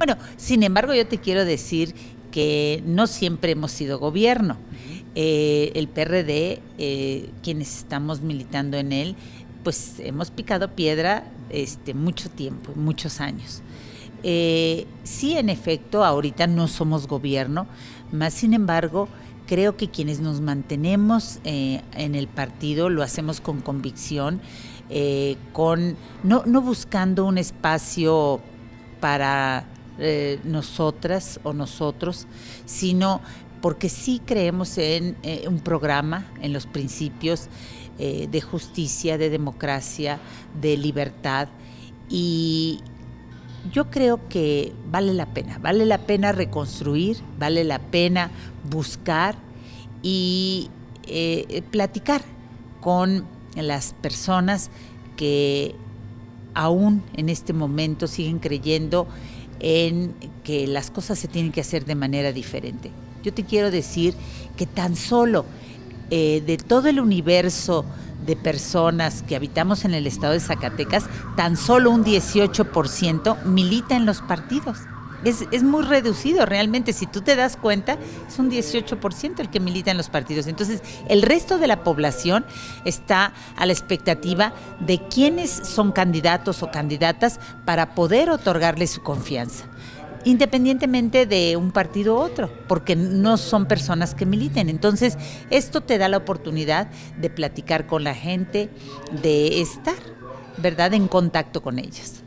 Bueno, sin embargo, yo te quiero decir que no siempre hemos sido gobierno. El PRD, quienes estamos militando en él, pues hemos picado piedra mucho tiempo, muchos años. Sí, en efecto, ahorita no somos gobierno, más sin embargo, creo que quienes nos mantenemos en el partido lo hacemos con convicción, no buscando un espacio para nosotras o nosotros, sino porque sí creemos en un programa, en los principios de justicia, de democracia, de libertad, y yo creo que vale la pena reconstruir, vale la pena buscar y platicar con las personas que aún en este momento siguen creyendo en que las cosas se tienen que hacer de manera diferente. Yo te quiero decir que tan solo de todo el universo de personas que habitamos en el estado de Zacatecas, tan solo un 18% milita en los partidos. Es muy reducido realmente, si tú te das cuenta, es un 18% el que milita en los partidos. Entonces, el resto de la población está a la expectativa de quiénes son candidatos o candidatas para poder otorgarle su confianza, independientemente de un partido u otro, porque no son personas que militen. Entonces, esto te da la oportunidad de platicar con la gente, de estar, ¿verdad?, en contacto con ellas.